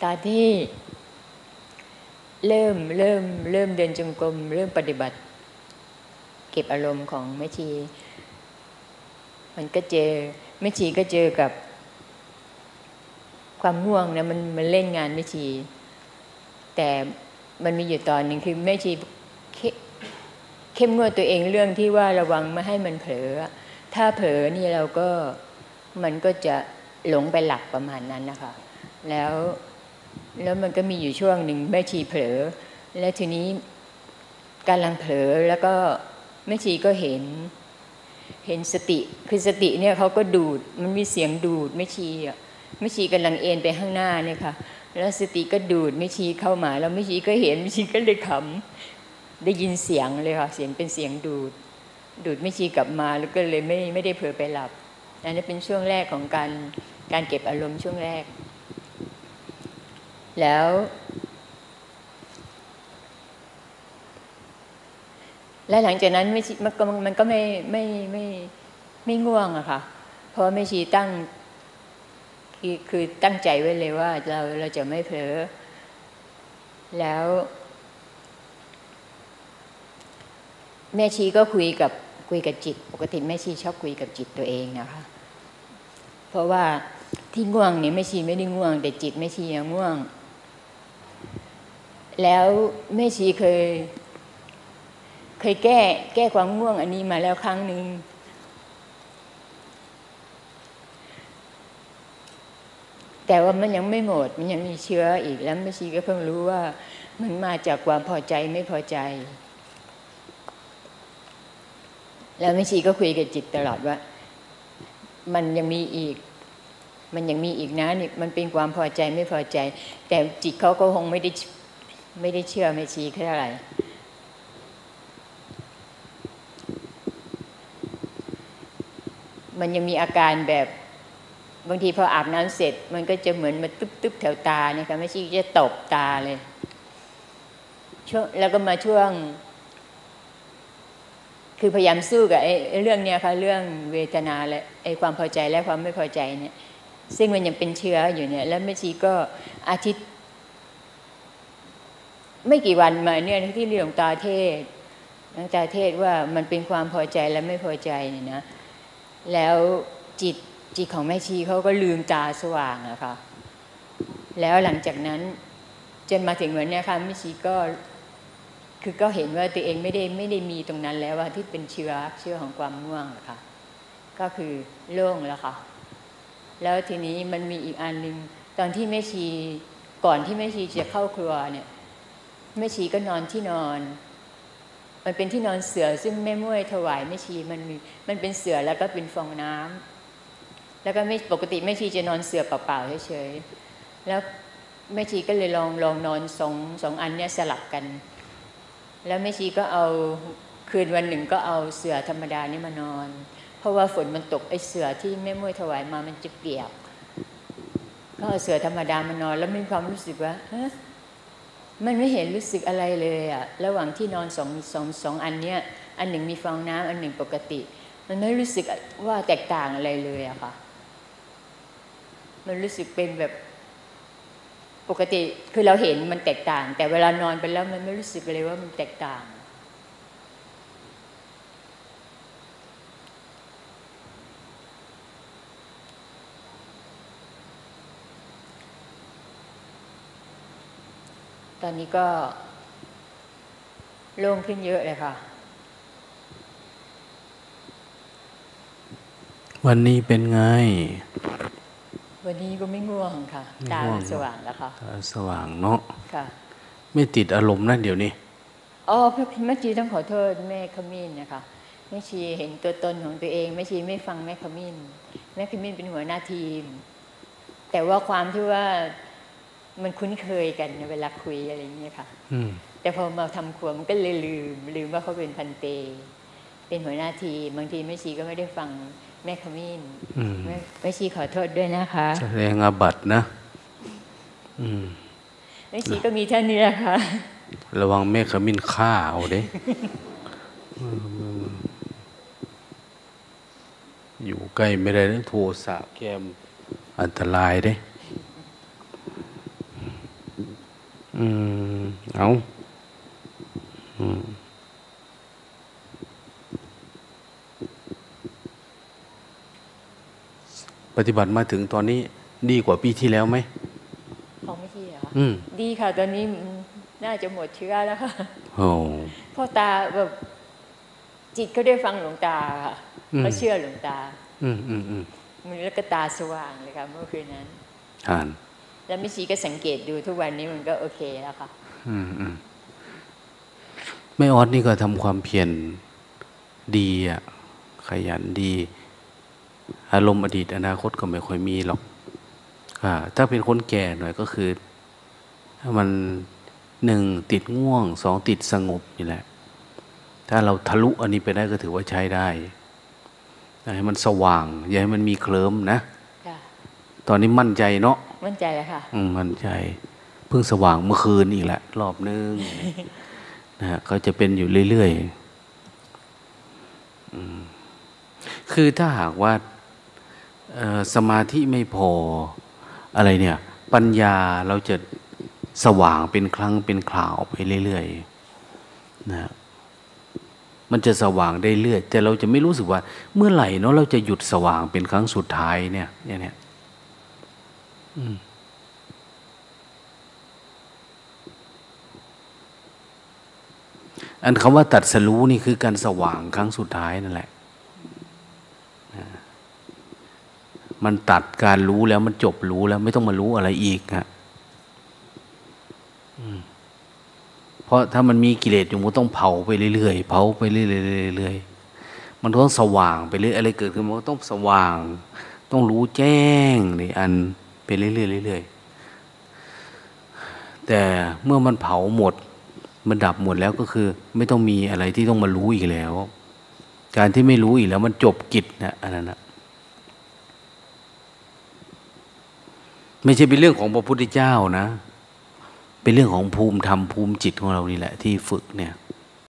ตอนที่เริ่มเดินจงกรมเริ่มปฏิบัติเก็บอารมณ์ของแม่ชีมันก็เจอแม่ชีก็เจอกับความง่วงนะมันเล่นงานแม่ชีแต่มันมีอยู่ตอนหนึ่งคือแม่ชีเข้มงวดตัวเองเรื่องที่ว่าระวังไม่ให้มันเผลอถ้าเผลอนี่เราก็มันก็จะหลงไปหลับประมาณนั้นนะคะแล้วมันก็มีอยู่ช่วงหนึ่งแม่ชีเผลอแล้วทีนี้กำลังเผลอแล้วก็แม่ชีก็เห็นสติคือสติเนี่ยเขาก็ดูดมันมีเสียงดูดแม่ชีกำลังเอ็นไปข้างหน้าเนี่ยค่ะแล้วสติก็ดูดแม่ชีเข้ามาแล้วแม่ชีก็เห็นแม่ชีก็เลยขำได้ยินเสียงเลยค่ะเสียงเป็นเสียงดูดแม่ชีกลับมาแล้วก็เลยไม่ได้เผลอไปหลับอันนี้เป็นช่วงแรกของการเก็บอารมณ์ช่วงแรกแล้วหลังจากนั้นมันก็ไม่ง่วงอะค่ะเพราะแม่ชีคือตั้งใจไว้เลยว่าเราจะไม่เผลอแล้วแม่ชีก็คุยกับจิตปกติแม่ชีชอบคุยกับจิตตัวเองนะคะเพราะว่าที่ง่วงเนี่ยแม่ชีไม่ได้ง่วงแต่จิตแม่ชียังง่วงแล้วแม่ชีเคยแก้ความง่วงอันนี้มาแล้วครั้งนึงแต่ว่ามันยังไม่หมดมันยังมีเชื้ออีกแล้วแม่ชีก็เพิ่งรู้ว่ามันมาจากความพอใจไม่พอใจแล้วแม่ชีก็คุยกับจิตตลอดว่ามันยังมีอีกนะนี่มันเป็นความพอใจไม่พอใจแต่จิตเขาก็คงไม่ได้เชื่อแม่ชีเท่าไหร่มันยังมีอาการแบบบางทีพออาบน้ำเสร็จมันก็จะเหมือนมาตึ๊บแถวตาเนี่ยค่ะแม่ชีจะตบตาเลยช่วงแล้วก็มาช่วงคือพยายามสู้กับไอ้เรื่องเนี้ยค่ะเรื่องเวทนาและไอ้ความพอใจและความไม่พอใจเนี่ยซึ่งมันยังเป็นเชื้ออยู่เนี่ยแล้วแม่ชีก็อาทิตย์ไม่กี่วันมาเนี่ยที่หลวงตาเทศว่ามันเป็นความพอใจและไม่พอใจเนี่ยนะแล้วจิตของแม่ชีเขาก็ลืมตาสว่างอะค่ะแล้วหลังจากนั้นจนมาถึงวันนี้ค่ะแม่ชีก็เห็นว่าตัวเองไม่ได้มีตรงนั้นแล้วว่าที่เป็นเชื้อของความง่วงอะค่ะก็คือโล่งแล้วค่ะแล้วทีนี้มันมีอีกอันนึงตอนที่แม่ชีก่อนที่แม่ชีจะเข้าครัวเนี่ยแม่ชีก็นอนที่นอนมันเป็นที่นอนเสื่อซึ่งแม่ม้วยถวายแม่ชีมันเป็นเสื่อแล้วก็เป็นฟองน้ำแล้วก็ไม่ปกติแม่ชีจะนอนเสื่อเปล่าๆเฉยๆแล้วแม่ชีก็เลยลองนอนสองอันเนี้ยสลับกันแล้วแม่ชีก็เอาคืนวันหนึ่งก็เอาเสื่อธรรมดานี่มานอนเพราะว่าฝนมันตกไอ้เสื่อที่แม่ม้วยถวายมามันจะเปียกก็เอาเสื่อธรรมดามานอนแล้วมีความรู้สึกว่ามันไม่เห็นรู้สึกอะไรเลยอะระหว่างที่นอนสองอันเนี้ยอันหนึ่งมีฟองน้ำอันหนึ่งปกติมันไม่รู้สึกว่าแตกต่างอะไรเลยอะค่ะมันรู้สึกเป็นแบบปกติคือเราเห็นมันแตกต่างแต่เวลานอนไปแล้วมันไม่รู้สึกเลยว่ามันแตกต่างตอนนี้ก็โล่งขึ้นเยอะเลยค่ะวันนี้เป็นไงวันนี้ก็ไม่ง่วงค่ะตาสว่างแล้วค่ะตาสว่างเนาะค่ะไม่ติดอารมณ์นั่นเดี๋ยวนี้แม่ชีต้องขอโทษแม่ขมิ้นนะคะแม่ชีเห็นตัวตนของตัวเองแม่ชีไม่ฟังแม่ขมิ้นเป็นหัวหน้าทีมแต่ว่าความที่ว่ามันคุ้นเคยกันเวลาคุยอะไรอย่างเงี้ยค่ะแต่พอมาทำครัวมันก็เลยลืมว่าเขาเป็นพันเตเป็นหัวหน้าทีมบางทีแม่ชีก็ไม่ได้ฟังแม่ขมิ้นแม่ชีขอโทษด้วยนะคะแสดงอาบัตินะแม่ชีก็มีเท่านี้แหละค่ะระวังแม่ขมิ้นฆ่าเอาเด้อยู่ใกล้ไม่ได้นะโทสะแกมอันตรายเด้อืมเอาอืมปฏิบัติมาถึงตอนนี้ดีกว่าปีที่แล้วไหมของไม่ที่เหรออืมดีค่ะตอนนี้น่าจะหมดเชื้อแล้วค่ะโอ้พ่อตาแบบจิตเขาได้ฟังหลวงตาค่ะเขาเชื่อหลวงตามันแล้วก็ตาสว่างเลยค่ะเมื่อคืนนั้นอ่านแล้วมิชีก็สังเกตดูทุกวันนี้มันก็โอเคแล้วค่ะแม่ออสนี่ก็ทำความเพียรดีอ่ะขยันดีอารมณ์อดีตอนาคตก็ไม่ค่อยมีหรอกถ้าเป็นคนแก่หน่อยก็คือถ้ามันหนึ่งติดง่วงสองติดสงบนี่แหละถ้าเราทะลุอันนี้ไปได้ก็ถือว่าใช้ได้ให้มันสว่างอย่าให้มันมีเคลิ้มนะตอนนี้มั่นใจเนาะมั่นใจแล้วค่ะมั่นใจเพิ่งสว่างเมื่อคืนอีกแหละรอบนึงนะฮะก็จะเป็นอยู่เรื่อยๆคือถ้าหากว่าสมาธิไม่พออะไรเนี่ยปัญญาเราจะสว่างเป็นครั้งเป็นคราวไปเรื่อยๆนะมันจะสว่างได้เรื่อยแต่เราจะไม่รู้สึกว่าเมื่อไหร่เนาะเราจะหยุดสว่างเป็นครั้งสุดท้ายเนี่ยอันคำว่าตัดสรู้นี่คือการสว่างครั้งสุดท้ายนั่นแหละมันตัดการรู้แล้วมันจบรู้แล้วไม่ต้องมารู้อะไรอีกฮะเพราะถ้ามันมีกิเลสอยู่มันต้องเผาไปเรื่อยๆเผาไปเรื่อยๆมันต้องสว่างไปเรื่อยอะไรเกิดขึ้นมันก็ต้องสว่างต้องรู้แจ้งนี่อันไปเรื่อยๆเรื่อยๆแต่เมื่อมันเผาหมดมันดับหมดแล้วก็คือไม่ต้องมีอะไรที่ต้องมารู้อีกแล้วการที่ไม่รู้อีกแล้วมันจบกิจนะอันนั้นนะไม่ใช่เป็นเรื่องของพระพุทธเจ้านะเป็นเรื่องของภูมิธรรมภูมิจิตของเรานี่แหละที่ฝึกเนี่ย